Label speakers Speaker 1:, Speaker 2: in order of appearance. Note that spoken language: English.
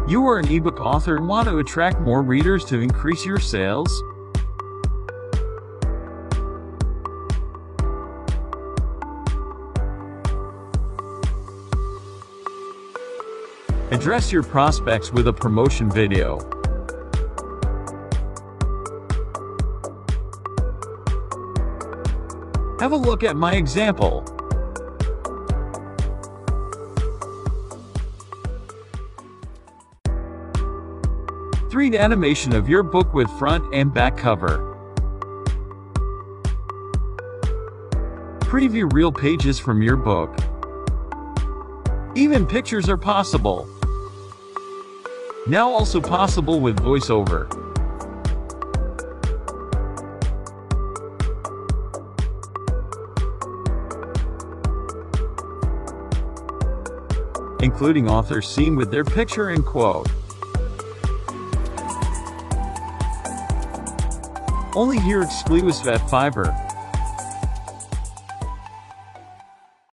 Speaker 1: You are an ebook author and want to attract more readers to increase your sales? Address your prospects with a promotion video. Have a look at my example. Three animation of your book with front and back cover. Preview real pages from your book. Even pictures are possible. Now also possible with voiceover. Including authors seen with their picture and quote. Only here exclusive at Fiverr.